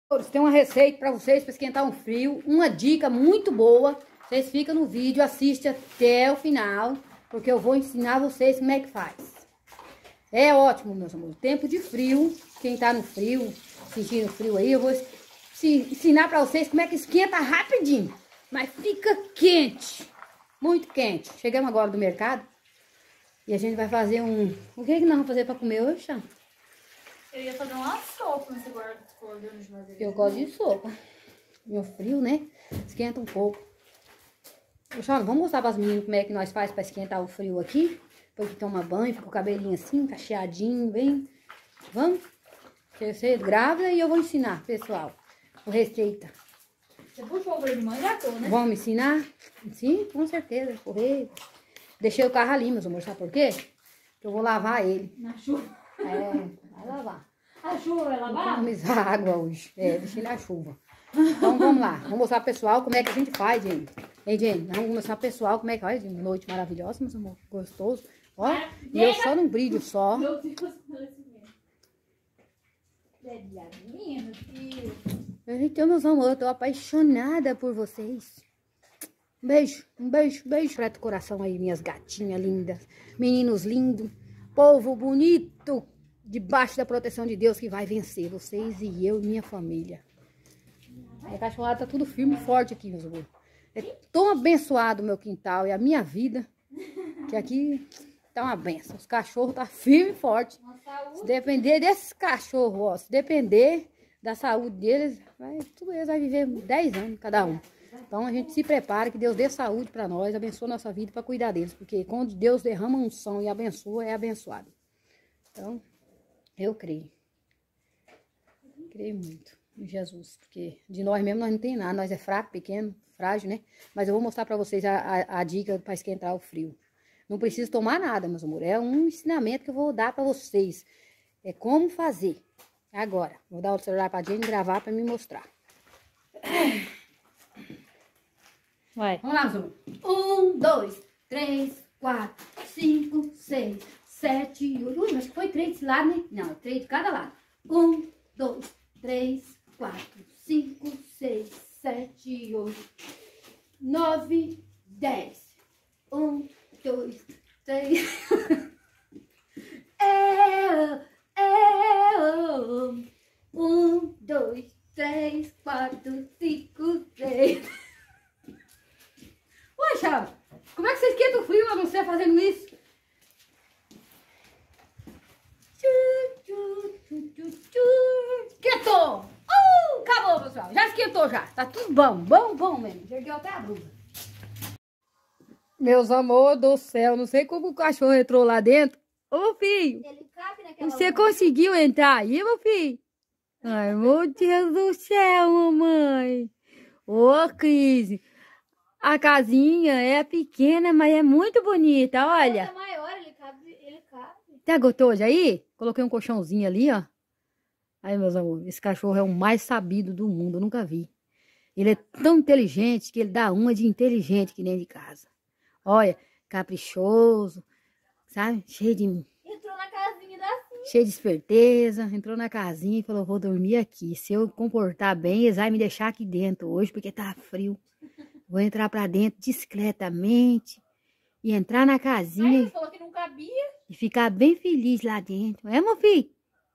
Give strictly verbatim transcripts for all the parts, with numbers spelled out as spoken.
Tem uma receita para vocês para esquentar um frio, uma dica muito boa. Vocês ficam no vídeo, assistem até o final, porque eu vou ensinar vocês como é que faz. É ótimo, meus amores. Tempo de frio, quem tá no frio, sentindo frio aí, eu vou ensinar para vocês como é que esquenta rapidinho. Mas fica quente, muito quente. Chegamos agora do mercado e a gente vai fazer um... O que é que nós vamos fazer para comer hoje, Chão? Eu ia fazer uma sopa, mas agora guardando de madeira. Eu gosto de sopa. Meu frio, né? Esquenta um pouco. Pessoal, vamos mostrar para as meninas como é que nós faz para esquentar o frio aqui. Depois que toma banho, fica com o cabelinho assim, cacheadinho, bem. Vamos? Você grávida e eu vou ensinar, pessoal, a receita. Você puxou o de mãe, já tô, né? Vamos ensinar? Sim, com certeza. Correr. Deixei o carro ali, meus amores, sabe por quê? Porque eu vou lavar ele. Na chuva. É, vai lavar. A chuva vai lavar? Vou economizar água hoje. É, deixei na chuva. Então vamos lá. Vamos mostrar pro pessoal como é que a gente faz, gente. Hein, gente? Vamos mostrar pro pessoal como é que faz. Noite maravilhosa, meus amores. Gostoso. Ó. É, e eu só num brilho só. Meu Deus, meu filho. Então, meus amores, eu tô apaixonada por vocês. Um beijo, um beijo, beijo pra teu coração aí, minhas gatinhas lindas. Meninos lindos. Povo bonito. Debaixo da proteção de Deus que vai vencer. Vocês e eu e minha família. A cachorrada tá tudo firme e forte aqui, meus amores. É tão abençoado o meu quintal e a minha vida. Que aqui tá uma benção. Os cachorros tá firme e forte. Se depender desses cachorros, ó. Se depender da saúde deles, vai, tudo eles vai viver dez anos cada um. Então a gente se prepara, que Deus dê saúde para nós, abençoa a nossa vida para cuidar deles. Porque quando Deus derrama unção e abençoa, é abençoado. Então, eu creio. Creio muito em Jesus. Porque de nós mesmo nós não tem nada. Nós é fraco, pequeno, frágil, né? Mas eu vou mostrar para vocês a, a, a dica para esquentar o frio. Não precisa tomar nada, meus amores. É um ensinamento que eu vou dar para vocês. É como fazer. Agora, vou dar o celular pra Jenny gravar pra me mostrar. Vai. Vamos lá, Zulu. Um, dois, três, quatro, cinco, seis, sete, oito. Ui, mas foi três desse lado, né? Não, três de cada lado. Um, dois, três, quatro, cinco, seis, sete, oito, nove, dez. Um, dois, três. É... Um, dois, três, quatro, cinco, seis. Ué, Chava, como é que você esquenta o frio a não ser fazendo isso? Esquentou! Uh, acabou, pessoal. Já esquentou já. Tá tudo bom, bom, bom mesmo. Joguei até a blusa. Meus amores do céu, não sei como o cachorro entrou lá dentro. Ô, filho, Ele cabe naquela você luz. conseguiu entrar aí, meu filho? Ai, meu Deus do céu, mamãe. Ô, Cris, a casinha é pequena, mas é muito bonita, olha. É maior, ele cabe, ele cabe. Tá gostoso aí? Coloquei um colchãozinho ali, ó. Aí, meus amores, esse cachorro é o mais sabido do mundo, eu nunca vi. Ele é tão inteligente que ele dá uma de inteligente que nem de casa. Olha, caprichoso, sabe? Cheio de... Entrou na casinha da Cintia. Cheio de esperteza, entrou na casinha e falou, vou dormir aqui. Se eu comportar bem, eles vão me deixar aqui dentro hoje, porque tá frio. Vou entrar pra dentro discretamente e entrar na Aí casinha ele falou que não cabia. e ficar bem feliz lá dentro. É, meu filho?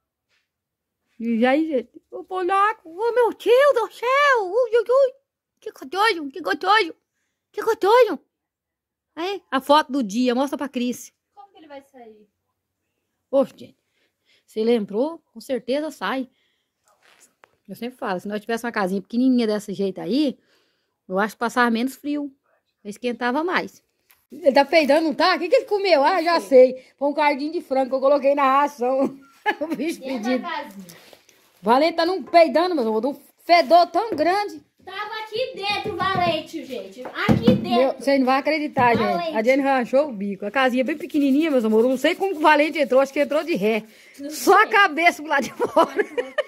E aí, gente, o polaco, oh, meu Deus do céu, ui, ui, ui. Que gostoso, que gostoso, que gostoso. Aí, a foto do dia, mostra pra Cris. Como que ele vai sair? Poxa, gente, se ele entrou, com certeza sai. Eu sempre falo, se nós tivéssemos uma casinha pequenininha desse jeito aí, eu acho que passava menos frio. Eu esquentava mais. Ele tá peidando, não tá? O que, que ele comeu? Ah, já sei. Foi um cardinho de frango que eu coloquei na ração. O bicho Dentro pedindo. da casinha. Valente tá num peidando, meu amor, de um fedor tão grande. Tava aqui dentro, Valente, gente. Aqui dentro. Meu, você não vai acreditar, Valente. gente. A Jenny rachou o bico. A casinha bem pequenininha, meus amores. Eu não sei como o Valente entrou, acho que entrou de ré. Não Só sei. a cabeça pro lado de fora.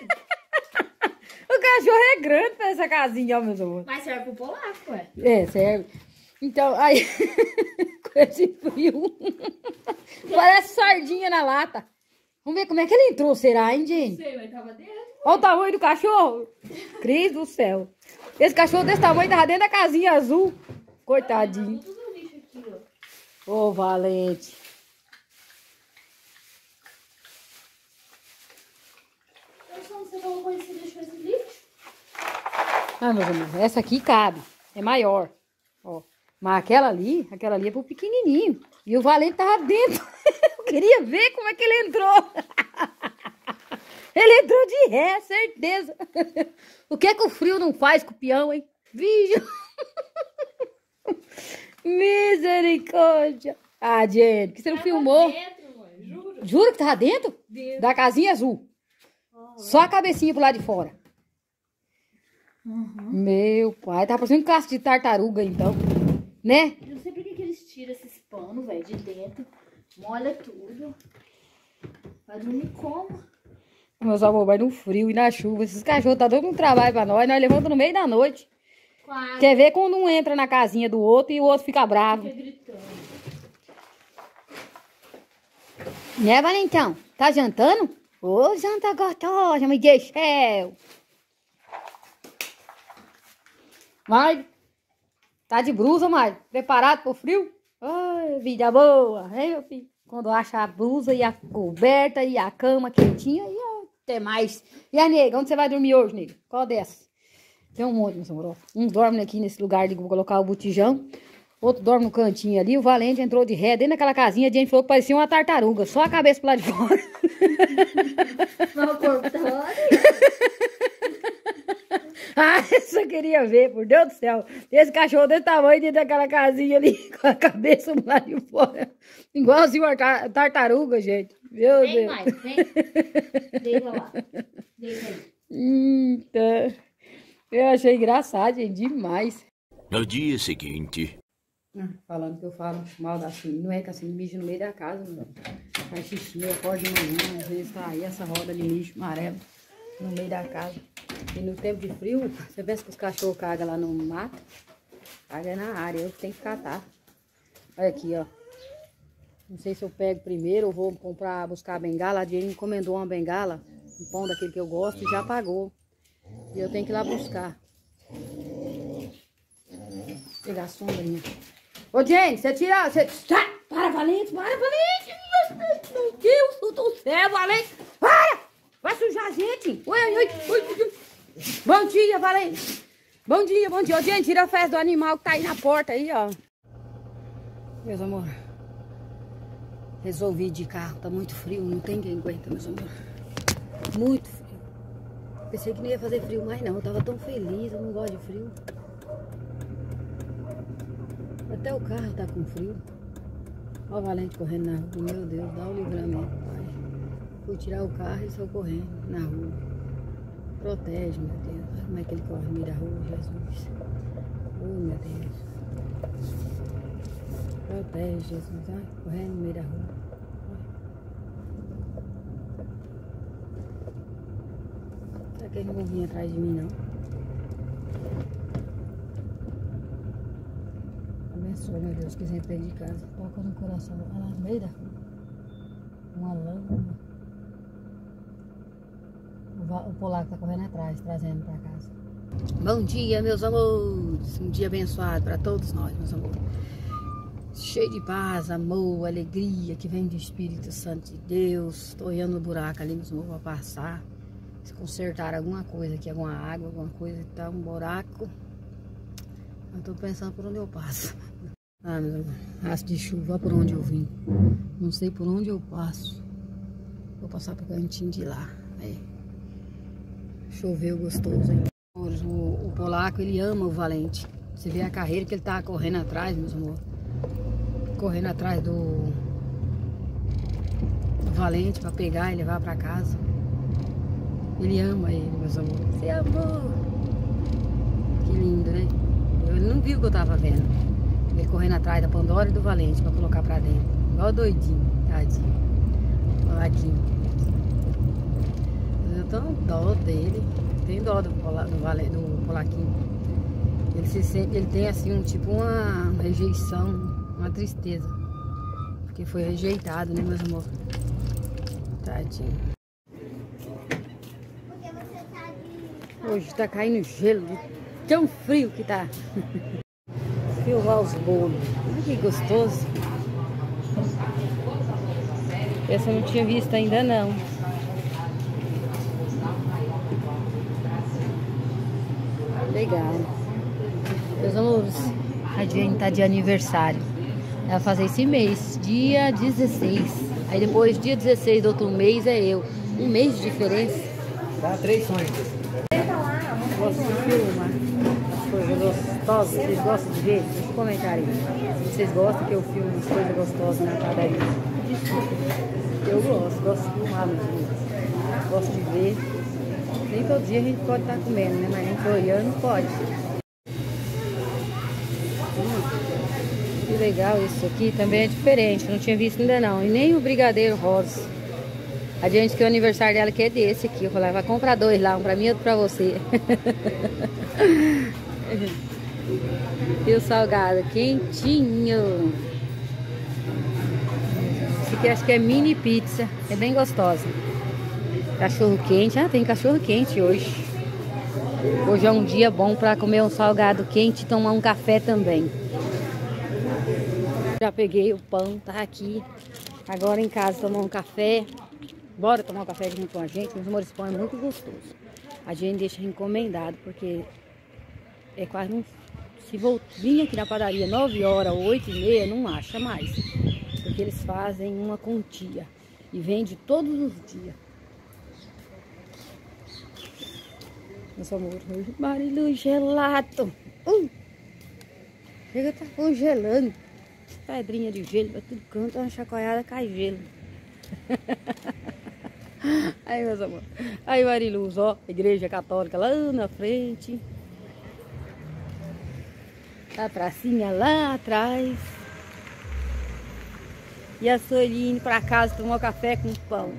O cachorro é grande pra essa casinha, ó, meus amores. Mas serve pro polaco, ué. É, serve. Então, aí, com esse frio, parece sardinha na lata. Vamos ver como é que ele entrou, será, hein, Não gente? sei, mas tava dentro. Olha o tamanho do cachorro. Cris do céu. Esse cachorro desse tamanho tava dentro da casinha azul. Coitadinho. Ô, Valente. Você colocou esse lixo nesse lixo? Ah, meus amigos, essa aqui cabe. É maior. Ó. Mas aquela ali, aquela ali é pro pequenininho. E o Valente tava dentro. Eu queria ver como é que ele entrou. Ele entrou de ré, certeza. O que é que o frio não faz com o peão, hein? Vixe. Misericórdia. Ah, gente, que você não filmou? Dentro, mãe, juro. Juro que tava dentro? Dentro. Da casinha azul. Oh, Só a cabecinha pro lado de fora. uhum. Meu pai, tá parecendo um casco de tartaruga, então. Né? Eu não sei por que que eles tiram esses panos, velho, de dentro. Molha tudo. Vai dormir como? Meus amor, vai no frio e na chuva. Esses cachorros tá dando um trabalho pra nós. Nós levantamos no meio da noite. Quase. Quer ver quando um entra na casinha do outro e o outro fica bravo. Fica gritando. Né, Valentão? Tá jantando? Ô, janta gostosa, me deixa. Vai. Tá de blusa, Mário? Preparado pro frio? Ai, vida boa, hein, meu filho? Quando acha a blusa e a coberta e a cama quentinha, e até mais. E a nega, onde você vai dormir hoje, nega? Qual dessas? Tem um monte, meus amor. Um dorme aqui nesse lugar de vou colocar o botijão. Outro dorme no cantinho ali. O Valente entrou de ré dentro daquela casinha. A gente falou que parecia uma tartaruga. Só a cabeça pro lado de fora. Mas o corpo tá lá. Ah, isso eu queria ver, por Deus do céu. Esse cachorro desse tamanho dentro daquela casinha ali, com a cabeça pro lado de fora. Igualzinho uma tar- tartaruga, gente. Meu Vem, Deus. mais, vem. Deita lá. Deita aí. Hum, tá. Eu achei engraçado, gente, demais. No dia seguinte. Ah, falando que eu falo mal da Cine. Não é que a Cine mija no meio da casa, não. Faz xixi, eu acordo de manhã, às vezes tá aí essa roda de lixo amarelo no meio da casa. E no tempo de frio, você pensa que os cachorros cagam lá no mato? Caga na área, eu que tenho que catar. Olha aqui, ó. Não sei se eu pego primeiro ou vou comprar, buscar a bengala. A Jenny encomendou uma bengala, um pão daquele que eu gosto e já pagou. E eu tenho que ir lá buscar. Pegar a sombrinha. Ô, Jenny, você tira... Você... Para, Valente, para, Valente! Meu Deus do céu, Valente! Para! Vai sujar a gente! Oi, oi, oi, oi. Bom dia, Valente! Bom dia, bom dia. Ô, Jenny, tira a fezes do animal que tá aí na porta aí, ó. Meus amor, resolvi ir de carro. Tá muito frio, não tem quem aguenta, meus amor. Muito frio. Pensei que não ia fazer frio mais, não. Eu tava tão feliz, eu não gosto de frio. Até o carro tá com frio. Olha o Valente correndo na rua. Meu Deus, dá o livramento, pai. Fui tirar o carro e estou correndo na rua. Protege, meu Deus. Olha como é que ele corre no meio da rua, Jesus. Oh, meu Deus. Protege, Jesus. Olha, correndo no meio da rua. Será que ele não vai vir atrás de mim, não? Abençoa, meu Deus, que sempre veio de casa. Toca no coração. Olha lá no meio da rua. Uma lama. O polaco tá correndo atrás, trazendo pra casa. Bom dia, meus amores. Um dia abençoado para todos nós, meus amores. Cheio de paz, amor, alegria que vem do Espírito Santo de Deus. Tô olhando o buraco ali, meus amores, pra passar. Se consertar alguma coisa aqui, alguma água, alguma coisa que tá um buraco. Eu tô pensando por onde eu passo. Ah, meu amor, rastro de chuva, olha por onde eu vim. Não sei por onde eu passo. Vou passar pro cantinho de lá. Aí. Choveu gostoso, hein? O, o polaco, ele ama o Valente. Você vê a carreira que ele tá correndo atrás, meus amores. Correndo atrás do, do Valente pra pegar e levar pra casa. Ele ama ele, meus amores. Você amor. Que lindo, né? Ele não viu o que eu tava vendo. Ele correndo atrás da Pandora e do Valente pra colocar pra dentro. Igual doidinho, tadinho. Polaquinho. Eu tenho dó dele. Tem dó do, pola, do, vale, do Polaquinho. Ele se sente, ele tem assim um tipo uma rejeição, uma tristeza. Porque foi rejeitado, né, meus amor? Tadinho. Porque você Hoje tá caindo gelo, de tão frio que tá. Filmar os bolos. Olha que gostoso. Essa eu não tinha visto ainda não. Legal. Meus amores, a Jane tá de aniversário. Ela vai fazer esse mês, dia dezesseis. Aí depois, dia dezesseis do outro mês, é eu. Um mês de diferença. Dá três sonhos. Gosto de filmar as coisas gostosas. Vocês gostam de ver? Deixa um comentário aí. Se vocês gostam que eu filme as coisas gostosas na padaria. Desculpa. Eu gosto, gosto de filmar mesmo. Gosto de ver. Nem todo dia a gente pode estar comendo, né? Mas a gente olhando pode. Hum, que legal isso aqui. Também é diferente. Não tinha visto ainda não. E nem o brigadeiro rosa. A gente que o aniversário dela que é desse aqui. Eu falei, vai comprar dois lá, um pra mim e outro pra você. E o salgado quentinho. Esse aqui acho que é mini pizza. É bem gostosa. Cachorro quente. Ah, tem cachorro quente hoje. Hoje é um dia bom pra comer um salgado quente e tomar um café também. Já peguei o pão, tá aqui. Agora em casa tomar um café. Bora tomar um café junto com a gente. Meus amores, esse pão é muito gostoso. A gente deixa encomendado, porque é quase um... Se vou vir aqui na padaria nove horas ou oito e meia, não acha mais. Porque eles fazem uma quantia. E vende todos os dias. Meus amores, barulho gelado. Uh! Chega, tá congelando. Pedrinha de gelo pra tudo canto, uma chacoalhada, cai gelo. Aí, meus amores. Aí, Mariluz, ó, igreja católica lá na frente. A pracinha lá atrás. E a Soline pra casa tomou café com pão.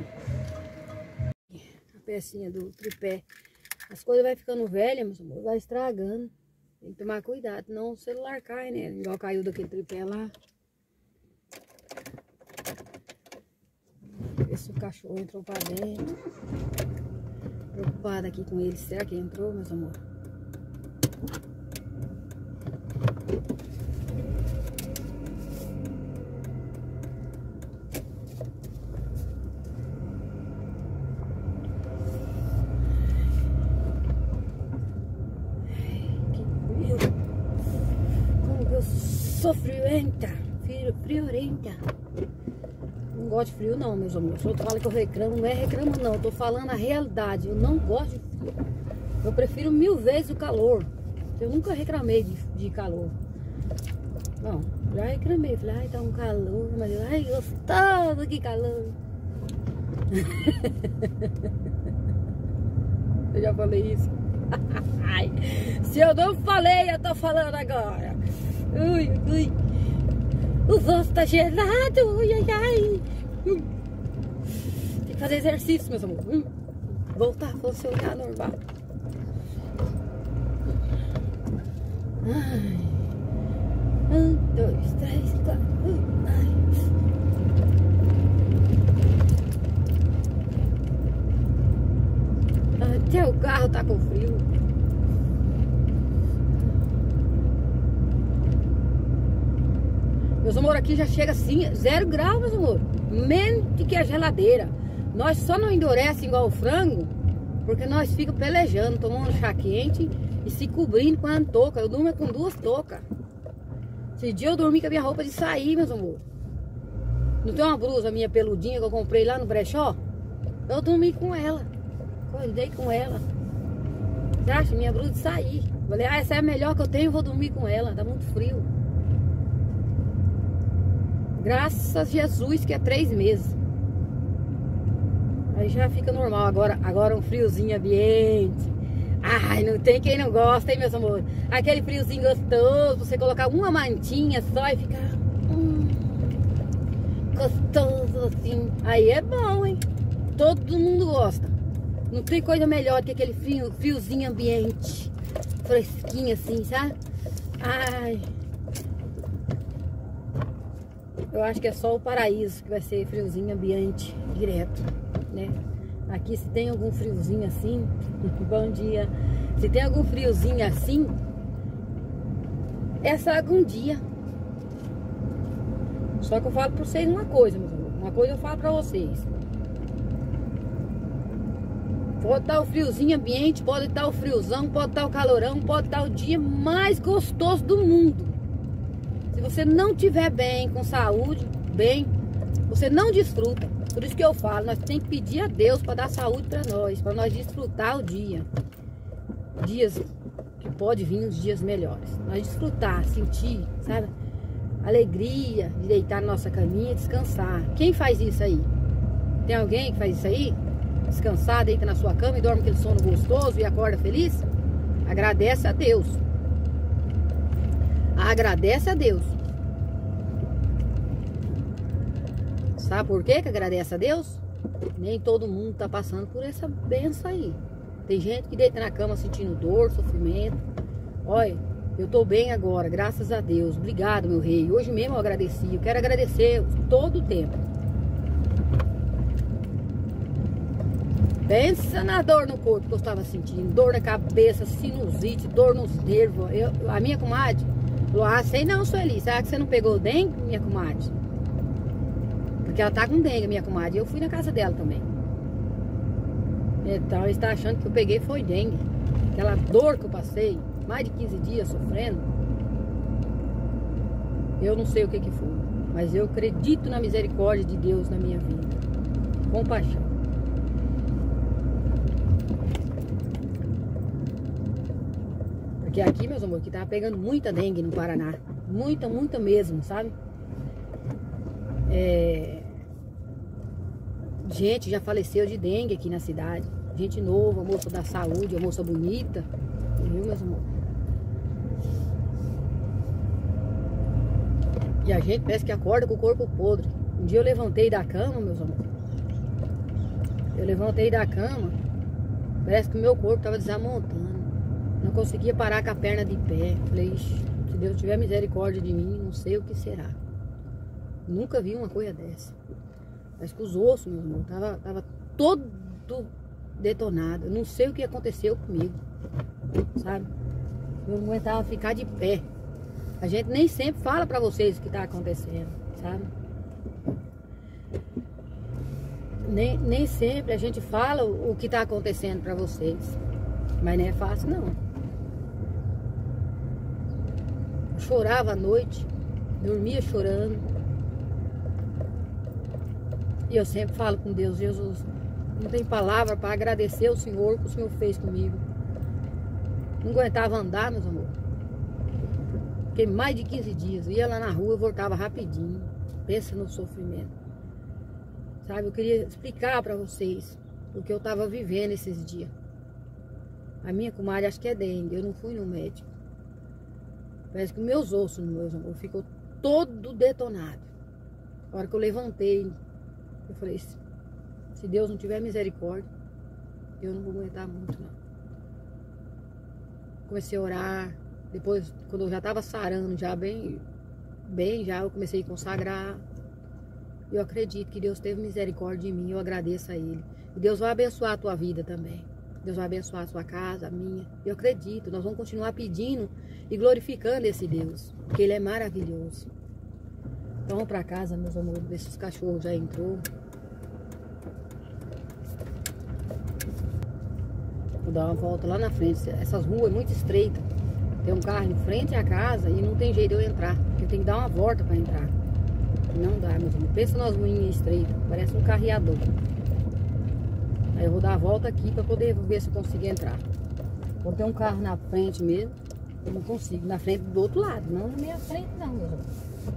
A pecinha do tripé. As coisas vai ficando velhas, meus amores, vai estragando. Tem que tomar cuidado, senão o celular cai, né? Igual caiu daquele tripé lá. Ver se o cachorro entrou pra dentro. Preocupada aqui com ele. Será que entrou, meus amores? Sou friorenta, friorenta. Não gosto de frio não, meus amigos. Se eu falo que eu reclamo, não é reclamo não. Eu tô falando a realidade. Eu não gosto de frio. Eu prefiro mil vezes o calor. Eu nunca reclamei de, de calor. Não, já reclamei. Falei, ai, tá um calor. Mas eu, ai, gostoso, que calor. Eu já falei isso. Ai, se eu não falei, eu tô falando agora. Ui, ui. O rosto tá gelado. Ui, ai, ai. Ui. Tem que fazer exercício, meus amores. Ui. Voltar a funcionar normal. Ai. Um, dois, três, quatro. Ui, ai. Até o carro tá com frio. Meus amor, aqui já chega assim, zero grau, meus amor. Mente que a geladeira. Nós só não endurece igual o frango, porque nós fica pelejando, tomando chá quente e se cobrindo com a touca. Eu durmo com duas toucas. Esse dia eu dormi com a minha roupa de sair, meus amor. Não tem uma blusa minha peludinha que eu comprei lá no brechó? Eu dormi com ela. Acordei com ela. Você acha? Minha blusa de sair. Falei, ah, essa é a melhor que eu tenho, eu vou dormir com ela. Tá muito frio. Graças a Jesus que é três meses. Aí já fica normal. Agora, agora um friozinho ambiente. Ai, não tem quem não gosta, hein, meus amores? Aquele friozinho gostoso. Você colocar uma mantinha só e ficar hum, gostoso assim. Aí é bom, hein? Todo mundo gosta. Não tem coisa melhor do que aquele frio, friozinho ambiente. Fresquinho assim, sabe? Ai. Eu acho que é só o paraíso que vai ser friozinho ambiente direto, né? Aqui se tem algum friozinho assim, bom dia. Se tem algum friozinho assim, é só algum dia. Só que eu falo pra vocês uma coisa, meus amores. Uma coisa eu falo pra vocês. Pode estar o friozinho ambiente, pode estar o friozão, pode estar o calorão, pode estar o dia mais gostoso do mundo. Se você não estiver bem, com saúde, bem, você não desfruta. Por isso que eu falo, nós temos que pedir a Deus para dar saúde para nós, para nós desfrutar o dia. Dias que pode vir uns dias melhores. Nós desfrutar, sentir, sabe? Alegria de deitar na nossa caminha e descansar. Quem faz isso aí? Tem alguém que faz isso aí? Descansar, deita na sua cama e dorme aquele sono gostoso e acorda feliz? Agradece a Deus. Agradece a Deus. Sabe por quê que agradece a Deus? Nem todo mundo tá passando por essa benção aí. Tem gente que deita na cama sentindo dor, sofrimento. Olha, eu tô bem agora, graças a Deus. Obrigado, meu rei. Hoje mesmo eu agradeci. Eu quero agradecer todo o tempo. Pensa na dor no corpo que eu estava sentindo. Dor na cabeça, sinusite, dor nos nervos. Eu, a minha comadre falou, ah, sei não, Sueli. Será que você não pegou dengue, minha comadre? Porque ela tá com dengue, minha comadre. E eu fui na casa dela também. Então, ele está achando que eu peguei foi dengue. Aquela dor que eu passei, mais de quinze dias sofrendo. Eu não sei o que que foi. Mas eu acredito na misericórdia de Deus na minha vida. Compaixão. Porque aqui, meus amores, que tava pegando muita dengue no Paraná. Muita, muita mesmo, sabe? É... Gente já faleceu de dengue aqui na cidade. Gente nova, moça da saúde, uma moça bonita. Viu, meus amores? E a gente parece que acorda com o corpo podre. Um dia eu levantei da cama, meus amores. Eu levantei da cama. Parece que o meu corpo tava desamontando. Não conseguia parar com a perna de pé. Falei, se Deus tiver misericórdia de mim, não sei o que será. Nunca vi uma coisa dessa. Parece que os ossos, meu irmão, tava, tava todo detonado. Eu não sei o que aconteceu comigo, sabe? Eu não aguentava ficar de pé. A gente nem sempre fala pra vocês o que tá acontecendo, sabe? Nem, nem sempre a gente fala o que tá acontecendo pra vocês. Mas não é fácil, não. Eu chorava à noite, dormia chorando. E eu sempre falo com Deus, Jesus, não tem palavra para agradecer o Senhor o que o Senhor fez comigo. Não aguentava andar, meus amores. Fiquei mais de quinze dias. Eu ia lá na rua e voltava rapidinho. Pensa no sofrimento. Sabe, eu queria explicar para vocês o que eu estava vivendo esses dias. A minha comadre, acho que é dengue, eu não fui no médico. Parece que meus ossos, meus amores, ficou todo detonado. A hora que eu levantei, eu falei, se Deus não tiver misericórdia, eu não vou aguentar muito, não. Comecei a orar. Depois, quando eu já estava sarando, já bem, bem já, eu comecei a consagrar. Eu acredito que Deus teve misericórdia de mim, eu agradeço a Ele. E Deus vai abençoar a tua vida também. Deus vai abençoar a sua casa, a minha. Eu acredito, nós vamos continuar pedindo e glorificando esse Deus, porque Ele é maravilhoso. Então vamos pra casa, meus amores, ver se os cachorros já entrou. Vou dar uma volta lá na frente. Essas ruas é muito estreitas. Tem um carro em frente à casa e não tem jeito de eu entrar. Eu tenho que dar uma volta para entrar. Não dá, meus amores. Pensa nas ruinhas estreitas. Parece um carreador. Aí eu vou dar a volta aqui para poder ver se eu consigo entrar. Vou ter um carro na frente mesmo. Eu não consigo. Na frente do outro lado. Não na minha frente não, meus amores.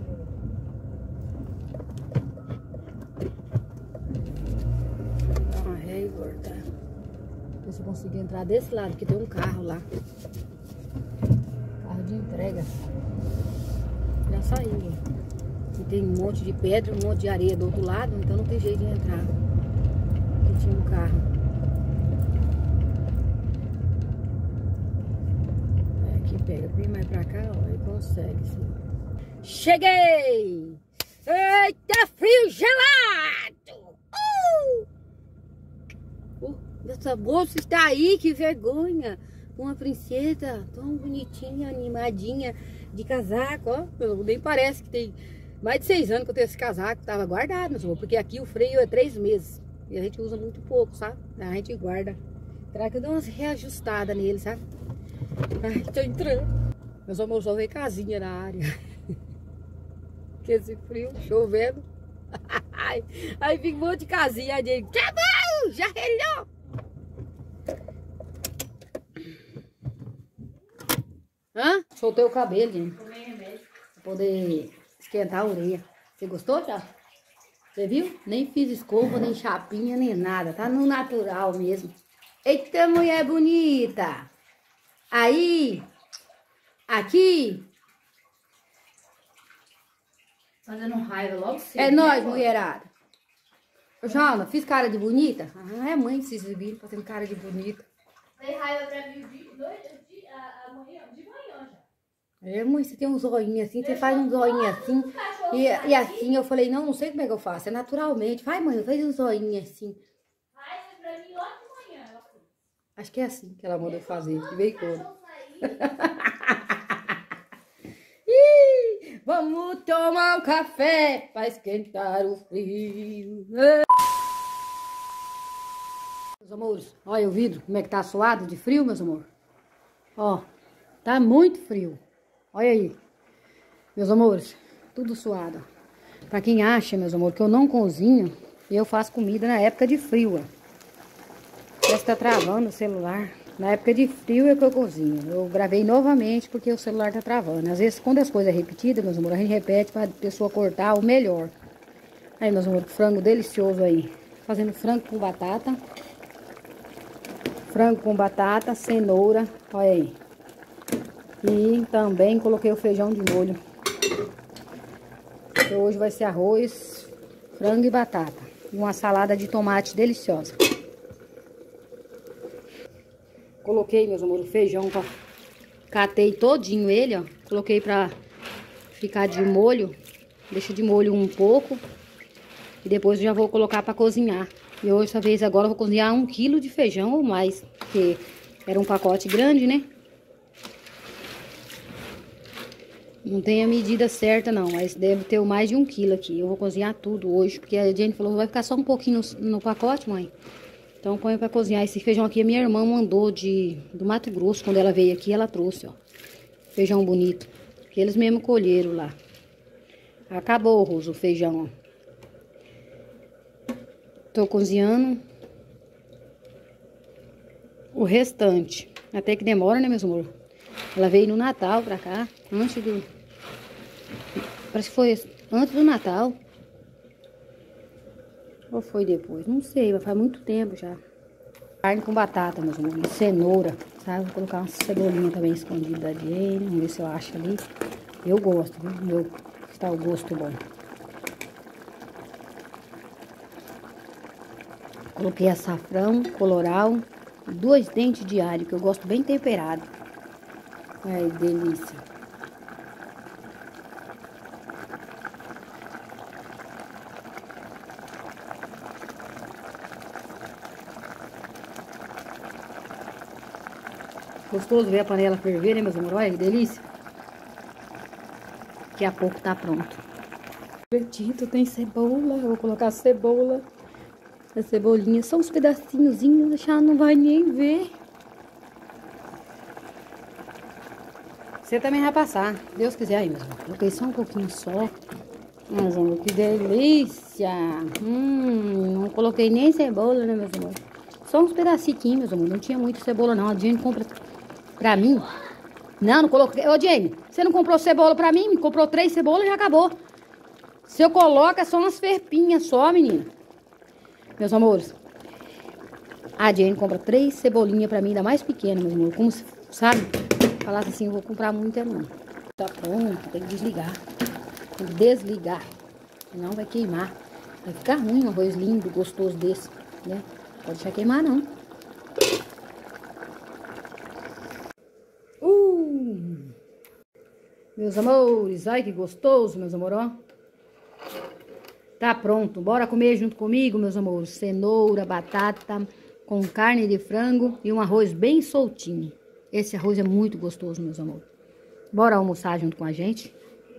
Vou dar uma ré e voltar. Ver se eu consigo entrar desse lado, porque tem um carro lá. Carro de entrega. Já saiu. E tem um monte de pedra, um monte de areia do outro lado, então não tem jeito de entrar. Aqui tinha um carro. Aqui pega bem mais pra cá, ó, e consegue, sim. Cheguei! Eita, frio gelado! Uh! Oh, essa bolsa está aí, que vergonha. Uma princesa tão bonitinha, animadinha, de casaco, ó. Nem parece que tem mais de seis anos que eu tenho esse casaco. Tava guardado, meu amor, porque aqui o freio é três meses. E a gente usa muito pouco, sabe? A gente guarda. Será que eu dou umas reajustadas nele, sabe? Ai, tô entrando. Meus amores, só veio casinha na área. Que esse frio, chovendo. Aí fica um monte de casinha. Aí digo, tá bom, já relhou. Hã? Soltei o cabelo, gente. Pra poder esquentar a orelha. Você gostou, já? Você viu? Nem fiz escova, nem chapinha, nem nada. Tá no natural mesmo. Eita, mulher bonita. Aí. Aqui. Fazendo raiva logo cedo. É nóis, mulherada. Ô, Joana, fiz cara de bonita? Ah, é mãe que se exibiu fazendo cara de bonita. Dei raiva pra mim de noite, de, a, a manhã, de manhã já. É, mãe, você tem um zoinho assim, você faz um zoinho assim. E, e assim, eu falei, não, não sei como é que eu faço. É naturalmente. Vai, mãe, faz um zoinho assim. Faz pra mim logo de manhã. Ela fez. Acho que é assim que ela mandou fazer. De vez em quando. Ih, vamos tomar um café pra esquentar o frio. Meus amores, olha o vidro, como é que tá suado de frio, meus amores. Ó, tá muito frio. Olha aí, meus amores, tudo suado. Pra quem acha, meus amores, que eu não cozinho, eu faço comida na época de frio, ó. Parece que tá travando o celular. Na época de frio é que eu cozinho. Eu gravei novamente porque o celular tá travando. Às vezes, quando as coisas é repetidas, meus amores, a gente repete pra pessoa cortar o melhor. Aí, meus amores, frango delicioso aí. Fazendo frango com batata. Frango com batata, cenoura. Olha aí. E também coloquei o feijão de molho. Então, hoje vai ser arroz, frango e batata. E uma salada de tomate deliciosa. Coloquei, meus amores, o feijão, pra... catei todinho ele, ó. Coloquei pra ficar de molho. Deixa de molho um pouco. E depois eu já vou colocar pra cozinhar. E hoje, essa vez agora, eu vou cozinhar um quilo de feijão ou mais. Porque era um pacote grande, né? Não tem a medida certa, não. Mas deve ter mais de um quilo aqui. Eu vou cozinhar tudo hoje. Porque a Jenny falou, vai ficar só um pouquinho no, no pacote, mãe. Então, põe pra cozinhar. Esse feijão aqui, a minha irmã mandou de, do Mato Grosso. Quando ela veio aqui, ela trouxe, ó. Feijão bonito. Que eles mesmo colheram lá. Acabou, Rosa, o feijão, ó. Tô cozinhando o restante. Até que demora, né, meus amor? Ela veio no Natal pra cá. Antes do... Parece que foi antes do Natal. Ou foi depois? Não sei, mas faz muito tempo já. Carne com batata, meus amores. Cenoura, sabe? Vou colocar uma cebolinha também escondida da Jenny. Vamos ver se eu acho ali. Eu gosto, viu? Meu, está o gosto bom. Coloquei açafrão, colorau, dois dentes de alho, que eu gosto bem temperado. Ai, delícia. Gostoso ver a panela ferver, né, meus amores? Olha que delícia. Daqui a pouco tá pronto. Divertido, tem cebola. Eu vou colocar cebola. A cebolinha, só uns pedacinhozinhos, deixar não vai nem ver. Você também vai passar, Deus quiser aí, meus amores. Coloquei só um pouquinho só. Mas, amor, que delícia. Hum, não coloquei nem cebola, né, meus amores? Só uns pedacinhos, meus amores. Não tinha muito cebola, não. A Jenny compra pra mim. Não, não coloquei. Ô, Jenny, você não comprou cebola pra mim? Me comprou três cebolas e já acabou. Se eu coloco, é só umas ferpinhas só, menina. Meus amores, a Jenny compra três cebolinhas pra mim, ainda mais pequena, meus amores. Como se, sabe? Falasse assim, eu vou comprar muita não. Tá pronto, tem que desligar. Tem que desligar. Senão vai queimar. Vai ficar ruim um arroz lindo, gostoso desse, né? Pode deixar queimar, não. Uh! Meus amores, ai que gostoso, meus amores, ó. Tá pronto, bora comer junto comigo, meus amores. Cenoura, batata, com carne de frango e um arroz bem soltinho. Esse arroz é muito gostoso, meus amores. Bora almoçar junto com a gente?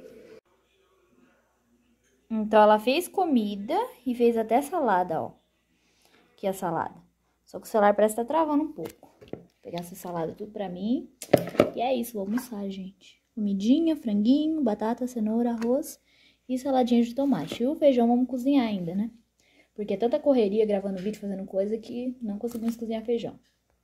Então, ela fez comida e fez até salada, ó. Aqui a salada. Só que o celular parece que tá travando um pouco. Vou pegar essa salada tudo pra mim. E é isso, vou almoçar, gente. Comidinha, franguinho, batata, cenoura, arroz e saladinha de tomate. E o feijão vamos cozinhar ainda, né? Porque é tanta correria gravando vídeo, fazendo coisa, que não conseguimos cozinhar feijão.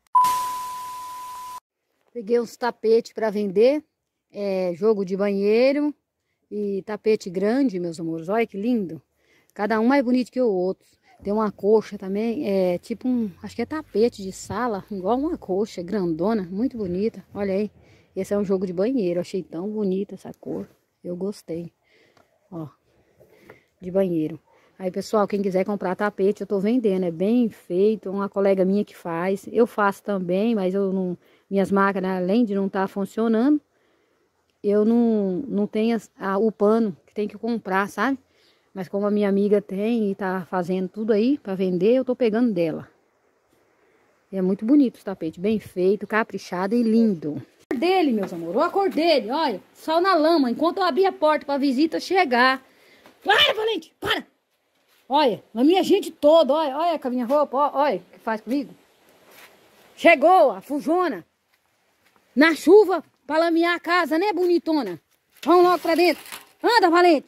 Peguei uns tapetes para vender. É, jogo de banheiro e tapete grande, meus amores. Olha que lindo. Cada um mais bonito que o outro. Tem uma coxa também, é tipo um, acho que é tapete de sala, igual uma coxa grandona, muito bonita. Olha aí. Esse é um jogo de banheiro. Achei tão bonita essa cor. Eu gostei. Ó, de banheiro. Aí, pessoal, quem quiser comprar tapete, eu tô vendendo. É bem feito. Uma colega minha que faz. Eu faço também, mas eu não... Minhas máquinas, além de não estar tá funcionando, eu não, não tenho a, a, o pano que tem que comprar, sabe? Mas como a minha amiga tem e tá fazendo tudo aí para vender, eu tô pegando dela. É muito bonito o tapete. Bem feito, caprichado e lindo. A cor dele, meus amores. Olha a cor dele, olha. Sol na lama, enquanto eu abri a porta pra visita chegar. Para, Valente, para! Olha, a minha gente toda, olha, olha com a minha roupa, olha, olha o que faz comigo. Chegou a fujona. Na chuva, pra lamear a casa, né, bonitona? Vamos logo pra dentro. Anda, Valente.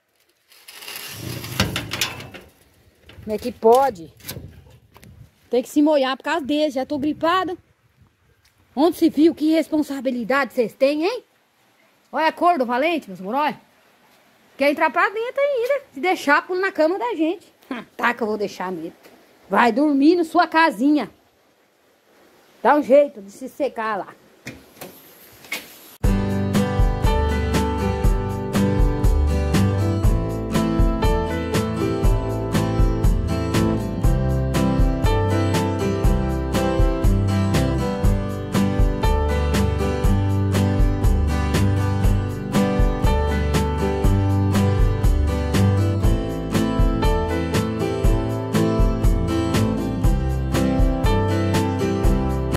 Como é que pode? Tem que se molhar por causa dele. Já tô gripada. Onde se viu? Que responsabilidade vocês têm, hein? Olha a cor do Valente, meus amor, olha. Quer entrar pra dentro ainda. Se deixar, pula na cama da gente. Tá que eu vou deixar mesmo. Vai dormir na sua casinha. Dá um jeito de se secar lá.